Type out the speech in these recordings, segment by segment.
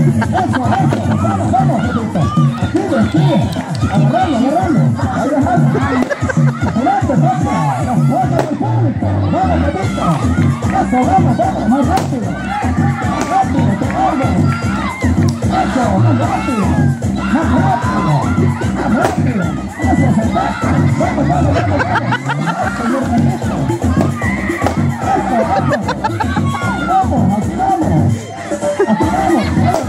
Eso, vamos, vamos, Pedrito. Activo, activo. Agarralo, agarralo. Ahí dejalo. Apurate, pasa. Las cosas del público. Vamos, Pedrito. Eso, vamos, vamos, más rápido. Más rápido, te cargo. Eso, más rápido. Más rápido. Más rápido. Eso, se está. Vamos, vamos, vamos, vamos. Señor Pedrito. Eso, vamos. Vamos, aquí vamos. Aquí vamos.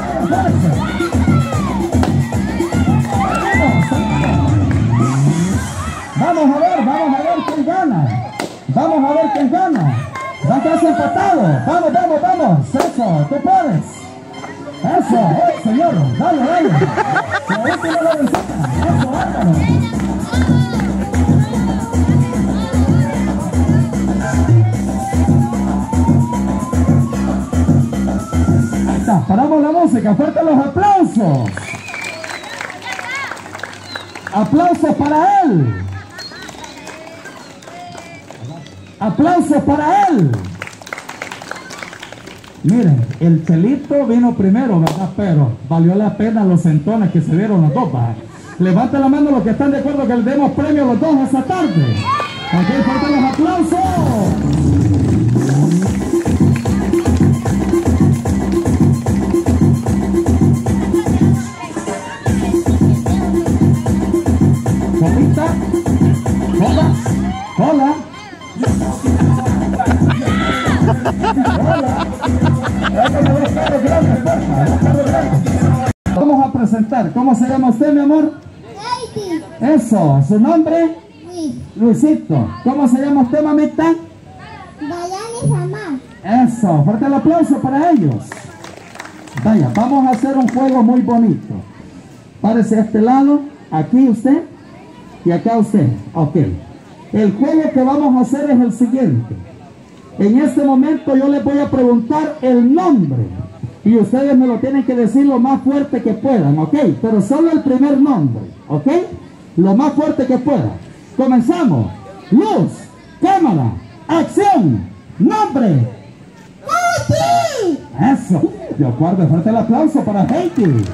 Vamos a ver quién gana. Vamos a ver quién gana. Va casi empatado. Vamos, vamos, vamos. Eso, tú puedes. Eso, señor. Dale, dale. La última la vencida. Eso, bárbaro. Ahí está, paramos la música. Fuerte los aplausos. Aplausos para él. ¡Aplausos para él! Miren, el Chelito vino primero, ¿verdad? Pero valió la pena los centones que se dieron los dos, ¿verdad? Levanten la mano los que están de acuerdo que le demos premio a los dos esta tarde. Ok, fuertes los aplausos. Jolita, hola, hola. Vamos a presentar. ¿Cómo se llama usted, mi amor? Heidi. Eso. ¿Su nombre? Luis. Luisito. ¿Cómo se llama usted, mamita? Dayana y Samar. Eso. Fuerte el aplauso para ellos. Vaya, vamos a hacer un juego muy bonito. Párese a este lado. Aquí usted. Y acá usted. Ok. El juego que vamos a hacer es el siguiente. En este momento yo les voy a preguntar el nombre y ustedes me lo tienen que decir lo más fuerte que puedan, ¿ok? Pero solo el primer nombre, ¿ok? Lo más fuerte que puedan. Comenzamos. Luz, cámara, acción, nombre. Heidi. Eso. De acuerdo, fuerte el aplauso para Heidi.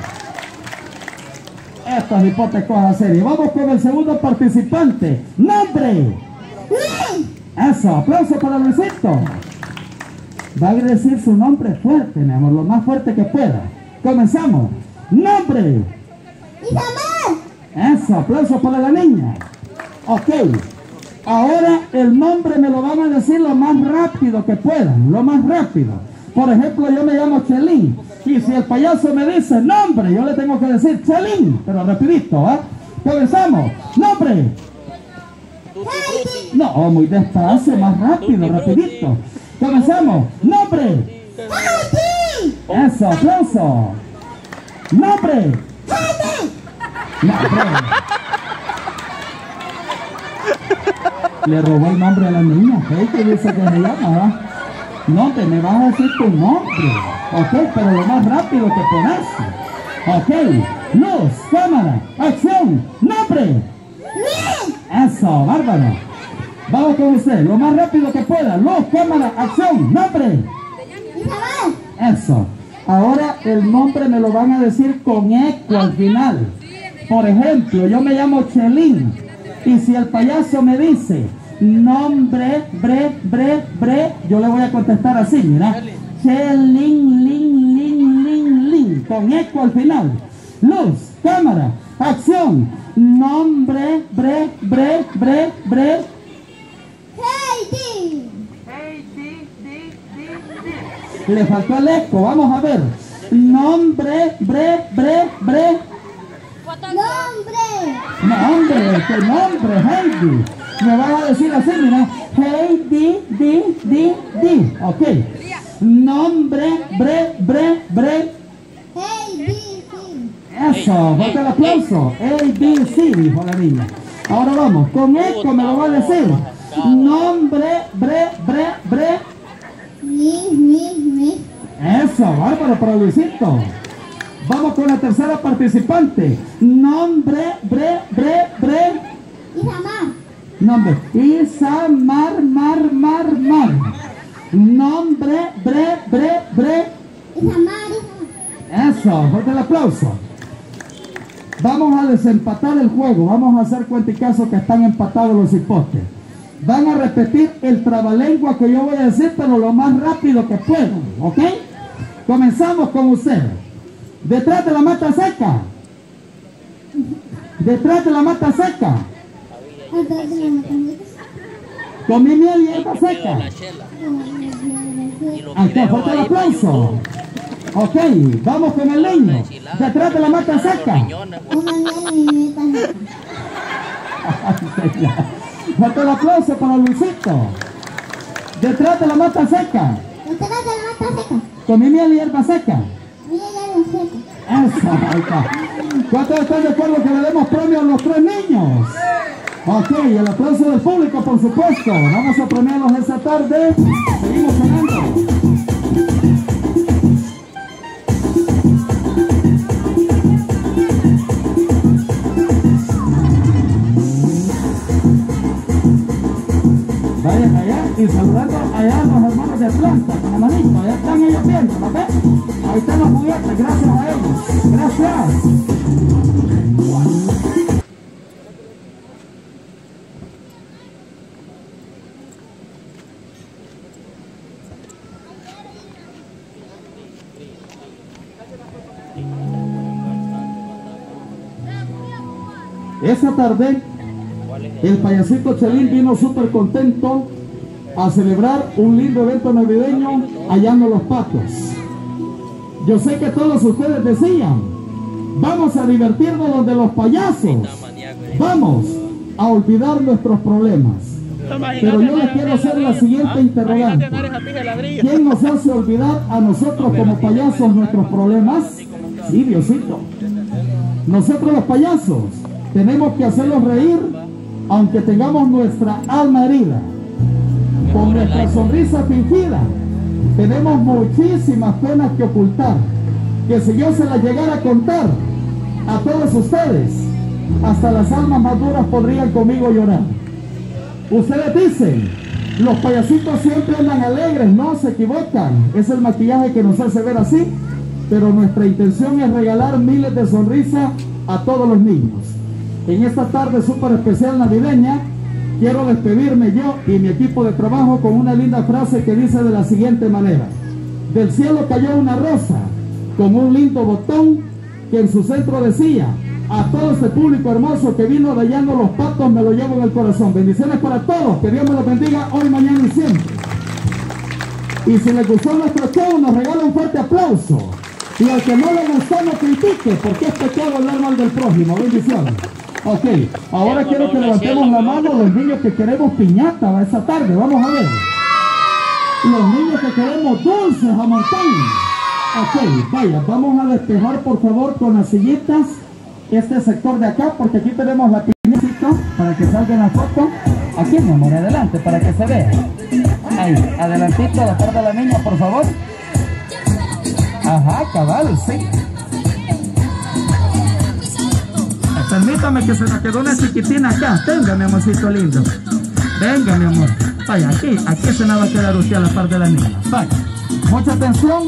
Estas hipotes cosas serias. Vamos con el segundo participante. Nombre. Luis. Eso, aplauso para Luisito. Va a decir su nombre fuerte, mi amor, lo más fuerte que pueda. Comenzamos. Nombre. Isamar. Eso, aplauso para la niña. Ok. Ahora el nombre me lo van a decir lo más rápido que puedan, lo más rápido. Por ejemplo, yo me llamo Chelín. Y si el payaso me dice nombre, yo le tengo que decir Chelín, pero rapidito, ¿ah? Comenzamos. Nombre. Heidi. No, muy despacio, más rápido, rapidito. Comenzamos. Nombre. Heidi. Eso, aplauso. Nombre. Heidi. Nombre. Le robó el nombre a la niña. ¿Qué dice que se llama? ¿Va? No, te me vas a decir tu nombre. Ok, pero lo más rápido que puedas. Ok. Luz, cámara, acción, nombre. Luis. Eso, bárbaro. Vamos con usted, lo más rápido que pueda. Luz, cámara, acción, nombre. Isamar. Eso. Ahora el nombre me lo van a decir con eco al final. Por ejemplo, yo me llamo Chelín. Y si el payaso me dice nombre, bre, yo le voy a contestar así, mira. Chelín, lin, con eco al final. Luz, cámara, acción, nombre, bre. Heidi. Le faltó el eco, vamos a ver. Nombre, bre. Nombre. Nombre, tu nombre, Heidi. Me vas a decir así, mira. Heidi, di. Ok. Nombre, bre. Heidi. Eso, fuerte el aplauso. ABC, dijo la niña. Ahora vamos, con eco me lo va a decir. Nombre, bre. Luis. Eso, bárbaro para Luisito. Vamos con la tercera participante. Nombre, bre. Isamar. Nombre, Isamar. Nombre, bre. Isamar. Eso, Eso, fuerte el aplauso. Vamos a desempatar el juego. Vamos a hacer cuenticaso que están empatados los hipotes. Van a repetir el trabalengua que yo voy a decir, pero lo más rápido que puedan, ¿ok? Comenzamos con ustedes. Detrás de la mata seca. Detrás de la mata seca. Comí miel y hierba seca. Aquí, fuerte el aplauso. Ok, vamos con el niño. Detrás de la mata seca. Fuerte el aplauso para Luisito. Detrás de la mata seca. Comí miel y hierba seca. Eso, ahí está. ¿Cuántos están de acuerdo que le demos premio a los 3 niños? Ok, el aplauso del público, por supuesto. Vamos a premiarlos esta tarde. Seguimos ganando. Vayan allá y saludando allá a los hermanos de Atlanta, con la manito. Allá están ellos viendo, ¿no ves? Ahí están los juguetes, gracias a ellos. Gracias. Esa tarde el payasito Chelín vino súper contento a celebrar un lindo evento navideño hallando los patos. Yo sé que todos ustedes decían, vamos a divertirnos donde los payasos, vamos a olvidar nuestros problemas. Pero yo les quiero hacer la siguiente interrogante. ¿Quién nos hace olvidar a nosotros como payasos nuestros problemas? Sí, Diosito. Nosotros los payasos tenemos que hacerlos reír aunque tengamos nuestra alma herida. Con nuestra sonrisa fingida tenemos muchísimas penas que ocultar, que si yo se las llegara a contar a todos ustedes, hasta las almas más duras podrían conmigo llorar. Ustedes dicen, los payasitos siempre andan alegres. No, se equivocan. Es el maquillaje que nos hace ver así, pero nuestra intención es regalar miles de sonrisas a todos los niños. En esta tarde súper especial navideña, quiero despedirme yo y mi equipo de trabajo con una linda frase que dice de la siguiente manera: del cielo cayó una rosa con un lindo botón que en su centro decía: a todo este público hermoso que vino rayando los patos, me lo llevo en el corazón. Bendiciones para todos, que Dios me los bendiga hoy, mañana y siempre. Y si les gustó nuestro show, nos regala un fuerte aplauso. Y al que no le gustó, no critique, porque es pecado hablar mal del prójimo. Bendiciones. Ok, ahora quiero que levantemos la mano los niños que queremos piñata esta tarde. Vamos a ver. Los niños que queremos dulces a montón. Ok, vaya, vamos a despejar por favor con las sillitas este sector de acá, porque aquí tenemos la piñata para que salga en la foto. Aquí, mi amor, adelante, para que se vea. Ahí, adelantito, a la parte de la niña, por favor. Ajá, cabal, sí. Permítame que se me quedó una chiquitina acá. Venga, mi amorcito lindo. Venga, mi amor. Vaya, aquí se me va a quedar usted a la par de la niña. Vaya, mucha atención.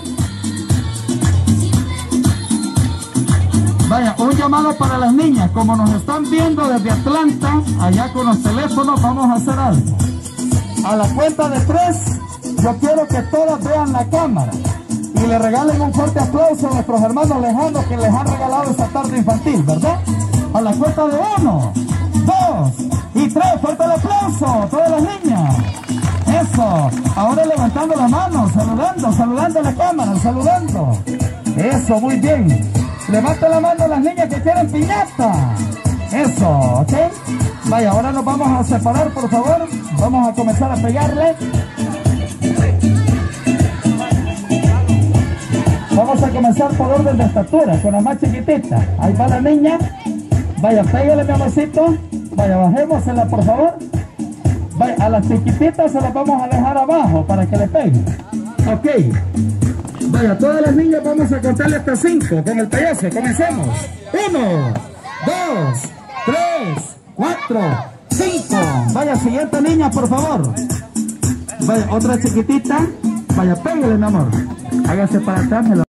Vaya, un llamado para las niñas. Como nos están viendo desde Atlanta, allá con los teléfonos, vamos a hacer algo. A la cuenta de 3, yo quiero que todas vean la cámara y le regalen un fuerte aplauso a nuestros hermanos lejanos que les han regalado esta tarde infantil, ¿verdad? A la cuenta de 1, 2 y 3, fuerte el aplauso a todas las niñas. Eso, ahora levantando la mano, saludando a la cámara, saludando. Eso, muy bien. Levanta la mano a las niñas que quieren piñata. Eso, ¿ok? Vaya, ahora nos vamos a separar, por favor. Vamos a comenzar a pegarle. Vamos a comenzar por orden de estatura, con la más chiquitita. Ahí va la niña. Vaya, pégale, mi amorcito. Vaya, bajémosela, por favor. Vaya, a las chiquititas se las vamos a dejar abajo para que le peguen. Ok. Vaya, todas las niñas vamos a contarle hasta 5 con el payaso. Comencemos. 1, 2, 3, 4, 5. Vaya, siguiente niña, por favor. Vaya, otra chiquitita. Vaya, pégale, mi amor. Hágase para atrás.